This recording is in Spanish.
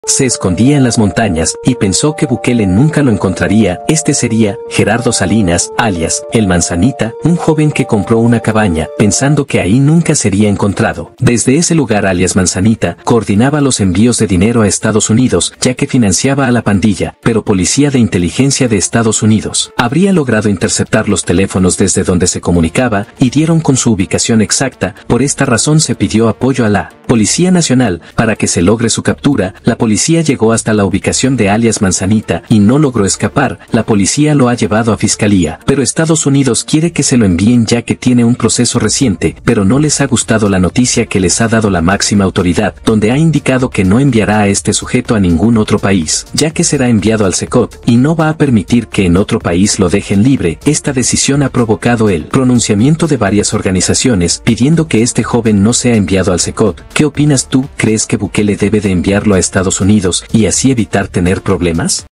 Se escondía en las montañas y pensó que Bukele nunca lo encontraría. Este sería Gerardo Salinas, alias El Manzanita, un joven que compró una cabaña, pensando que ahí nunca sería encontrado. Desde ese lugar, alias Manzanita, coordinaba los envíos de dinero a Estados Unidos, ya que financiaba a la pandilla, pero policía de inteligencia de Estados Unidos habría logrado interceptar los teléfonos desde donde se comunicaba y dieron con su ubicación exacta. Por esta razón se pidió apoyo a la Policía Nacional para que se logre su captura. La policía llegó hasta la ubicación de alias Manzanita y no logró escapar. La policía lo ha llevado a fiscalía, pero Estados Unidos quiere que se lo envíen ya que tiene un proceso reciente, pero no les ha gustado la noticia que les ha dado la máxima autoridad, donde ha indicado que no enviará a este sujeto a ningún otro país, ya que será enviado al SECOT y no va a permitir que en otro país lo dejen libre. Esta decisión ha provocado el pronunciamiento de varias organizaciones pidiendo que este joven no sea enviado al SECOT. ¿Qué opinas tú? ¿Crees que Bukele debe de enviarlo a Estados Unidos y así evitar tener problemas?